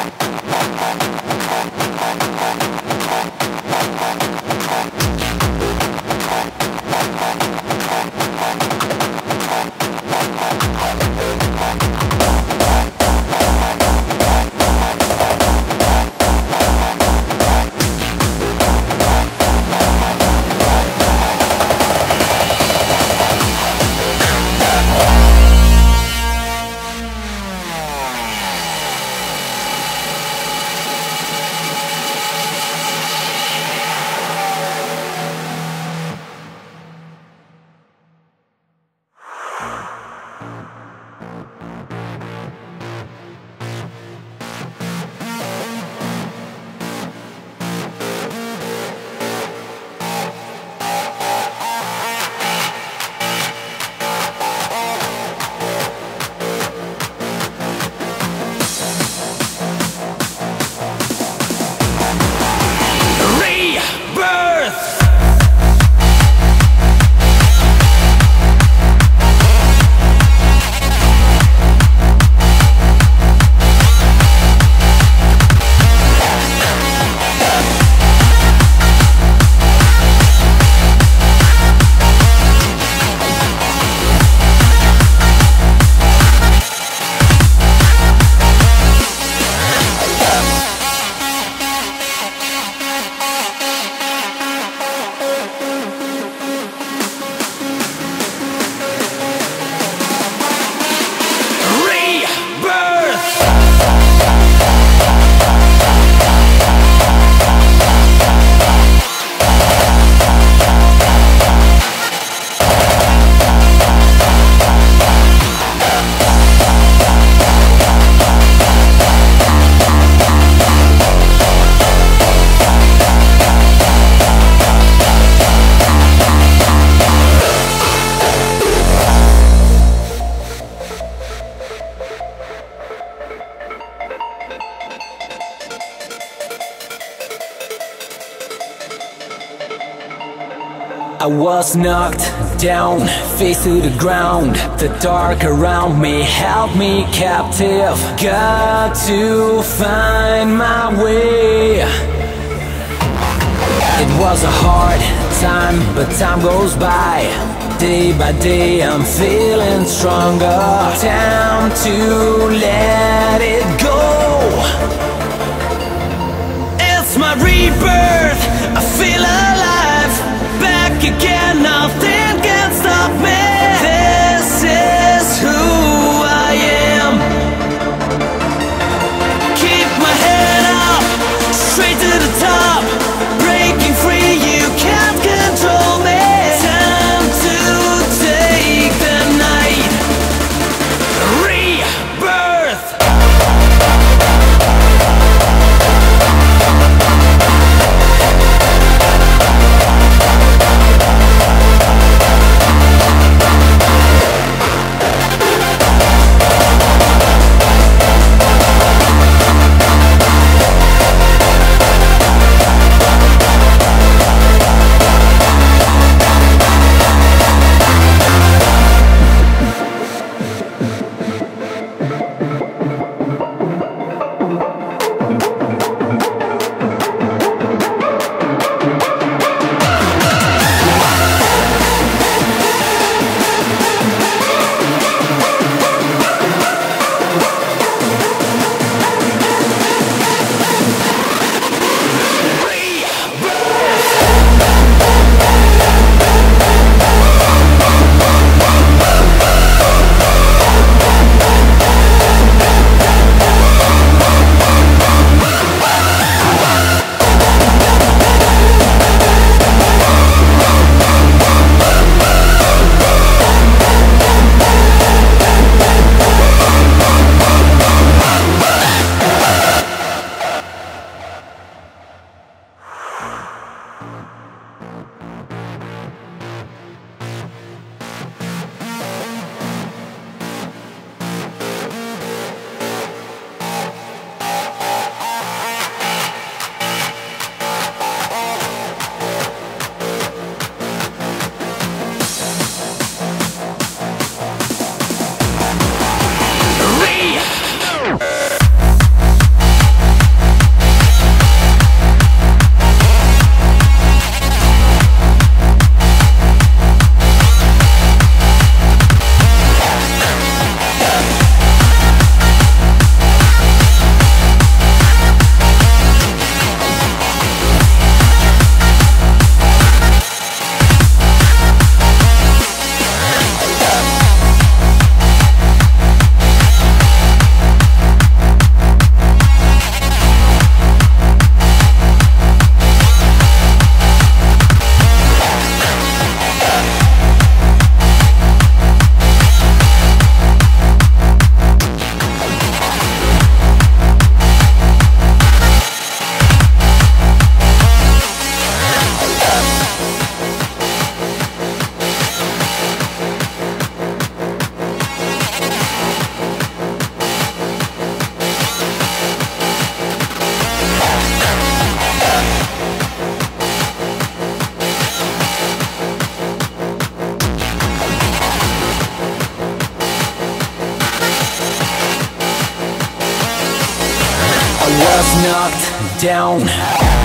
I was knocked down, face to the ground. The dark around me held me captive. Got to find my way. It was a hard time, but time goes by. Day by day I'm feeling stronger. Time to let it go. It's my rebirth, I feel alive. Back again, nothing can stop me. This is who I am. Keep my head up, straight to the top. Breaking free, you can't control me. Time to take the night. Rebirth. was knocked down.